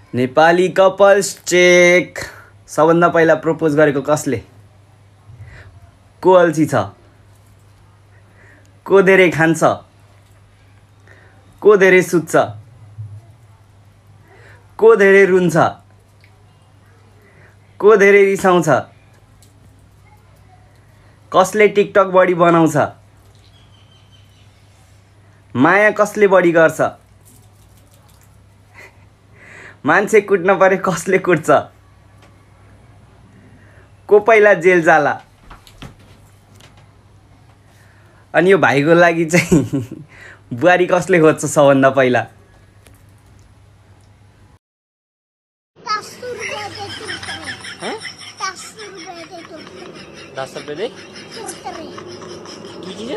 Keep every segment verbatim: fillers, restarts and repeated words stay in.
Nepali couples check. सबभन्दा पहिला propose गरेको कसले? को अल्छी छ? को धेरै खान्छ? को धेरै सुत्छ? को धेरै रुन्छ? को धेरै रिसाउँछ? कसले टिकटक बढी बनाउँछ? माया कसले बढी गर्छ? मान्छे कुट्न परे कसले कुट्छ? को पहिला जेल जाला? अनि यो भाइको लागि चाहिँ बुहारी कसले खोज्छ सबभन्दा पहिला? दस रुपये दे की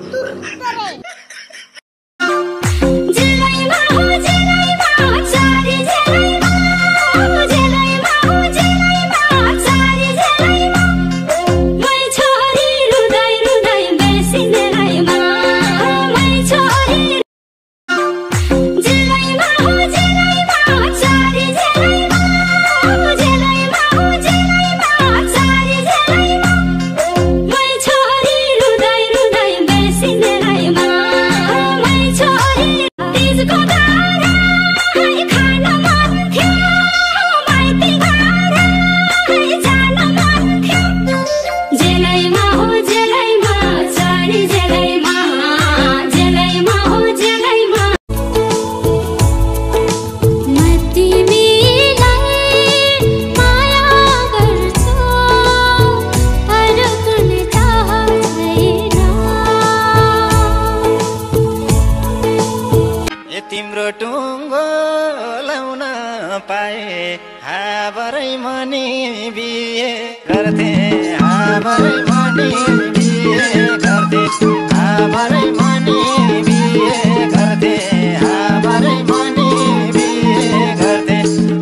तिम्रो टुङ्गो लाउन पाए हाबरै मनी बिहे गर्थे हाबरै मनी बिहे गर्थे हाबरै मनी बिहे गर्थे हाबरै मनी बिहे गर्थे।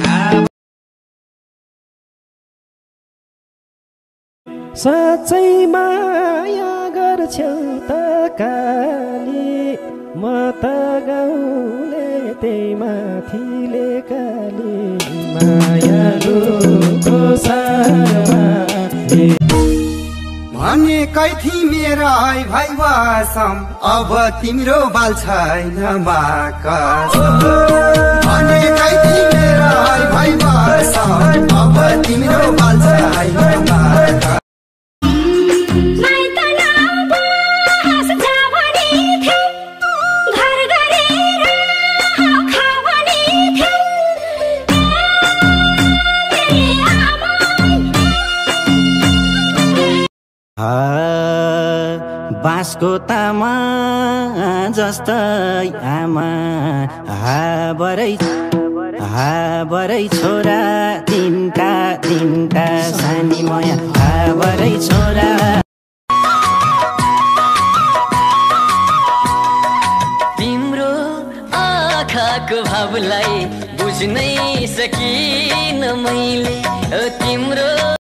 साँच्चै माया गर्छौ त काली म त गाउँले त्यही माथिले काली मायालुको सारमा भनेकै थिमेरा भाइ वासम अब तिम्रो बाल छैन बाकस भनेकै थिमेरा भाइ वासम अब तिम्रो बाल छैन बाकस। बाँसको तामा जस्तै आमा हाबरै हाबरै छोरा तिनका तिनका सानी माया हाबरै छोरा। तिम्रो आँखाको भावलाई बुझ्नै सकिन मैले तिम्रो